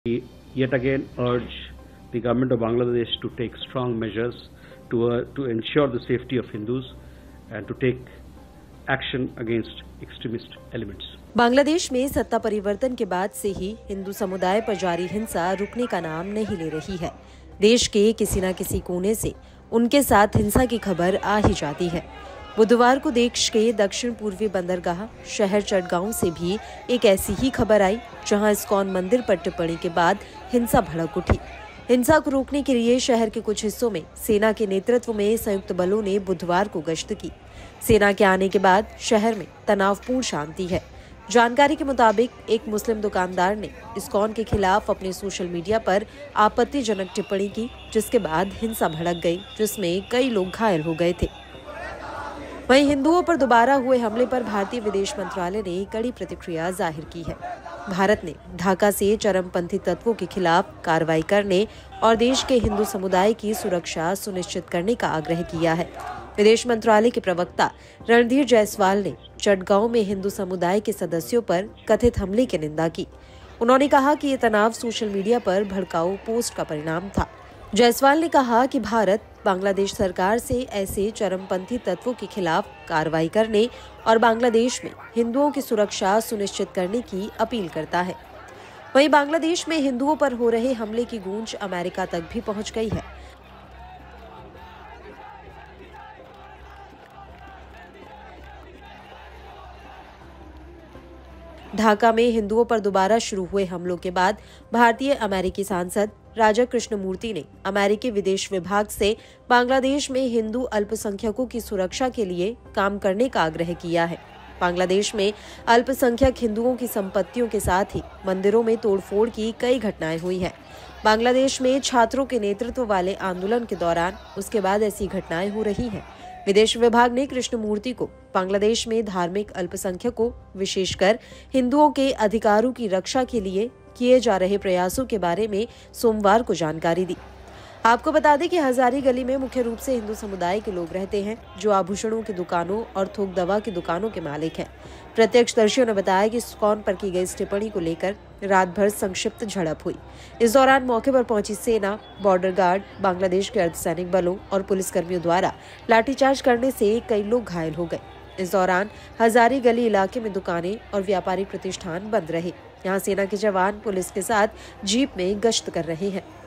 We yet again urge the government of Bangladesh to take strong measures to ensure the safety of Hindus and to take action against extremist elements. Bangladesh में सत्ता परिवर्तन के बाद से ही हिंदू समुदाय पर जारी हिंसा रुकने का नाम नहीं ले रही है। देश के किसी न किसी कोने से उनके साथ हिंसा की खबर आ ही जाती है। बुधवार को देश के दक्षिण पूर्वी बंदरगाह शहर चटगांव से भी एक ऐसी ही खबर आई, जहां इस्कॉन मंदिर पर टिप्पणी के बाद हिंसा भड़क उठी। हिंसा को रोकने के लिए शहर के कुछ हिस्सों में सेना के नेतृत्व में संयुक्त बलों ने बुधवार को गश्त की। सेना के आने के बाद शहर में तनावपूर्ण शांति है। जानकारी के मुताबिक एक मुस्लिम दुकानदार ने इस्कॉन के खिलाफ अपने सोशल मीडिया पर आपत्तिजनक टिप्पणी की, जिसके बाद हिंसा भड़क गई, जिसमें कई लोग घायल हो गए थे। वहीं हिंदुओं पर दोबारा हुए हमले पर भारतीय विदेश मंत्रालय ने कड़ी प्रतिक्रिया जाहिर की है। भारत ने ढाका से चरमपंथी तत्वों के खिलाफ कार्रवाई करने और देश के हिंदू समुदाय की सुरक्षा सुनिश्चित करने का आग्रह किया है। विदेश मंत्रालय के प्रवक्ता रणधीर जायसवाल ने चटगांव में हिंदू समुदाय के सदस्यों पर कथित हमले की निंदा की। उन्होंने कहा कि ये तनाव सोशल मीडिया पर भड़काऊ पोस्ट का परिणाम था। जायसवाल ने कहा कि भारत बांग्लादेश सरकार से ऐसे चरमपंथी तत्वों के खिलाफ कार्रवाई करने और बांग्लादेश में हिंदुओं की सुरक्षा सुनिश्चित करने की अपील करता है। वहीं बांग्लादेश में हिंदुओं पर हो रहे हमले की गूंज अमेरिका तक भी पहुंच गई है। ढाका में हिंदुओं पर दोबारा शुरू हुए हमलों के बाद भारतीय अमेरिकी सांसद राजा कृष्णमूर्ति ने अमेरिकी विदेश विभाग से बांग्लादेश में हिंदू अल्पसंख्यकों की सुरक्षा के लिए काम करने का आग्रह किया है। बांग्लादेश में अल्पसंख्यक हिंदुओं की संपत्तियों के साथ ही मंदिरों में तोड़फोड़ की कई घटनाएं हुई हैं। बांग्लादेश में छात्रों के नेतृत्व वाले आंदोलन के दौरान उसके बाद ऐसी घटनाएं हो रही हैं। विदेश विभाग ने कृष्णमूर्ति को बांग्लादेश में धार्मिक अल्पसंख्यकों, विशेषकर हिंदुओं के अधिकारों की रक्षा के लिए किए जा रहे प्रयासों के बारे में सोमवार को जानकारी दी। आपको बता दें कि हजारी गली में मुख्य रूप से हिंदू समुदाय के लोग रहते हैं, जो आभूषणों की दुकानों और थोक दवा की दुकानों के मालिक हैं। प्रत्यक्षदर्शियों ने बताया कि इस्कॉन पर की गई इस टिप्पणी को लेकर रात भर संक्षिप्त झड़प हुई। इस दौरान मौके पर पहुंची सेना, बॉर्डर गार्ड, बांग्लादेश के अर्धसैनिक बलों और पुलिसकर्मियों द्वारा लाठीचार्ज करने से कई लोग घायल हो गए। इस दौरान हजारी गली इलाके में दुकानें और व्यापारिक प्रतिष्ठान बंद रहे। यहाँ सेना के जवान पुलिस के साथ जीप में गश्त कर रहे हैं।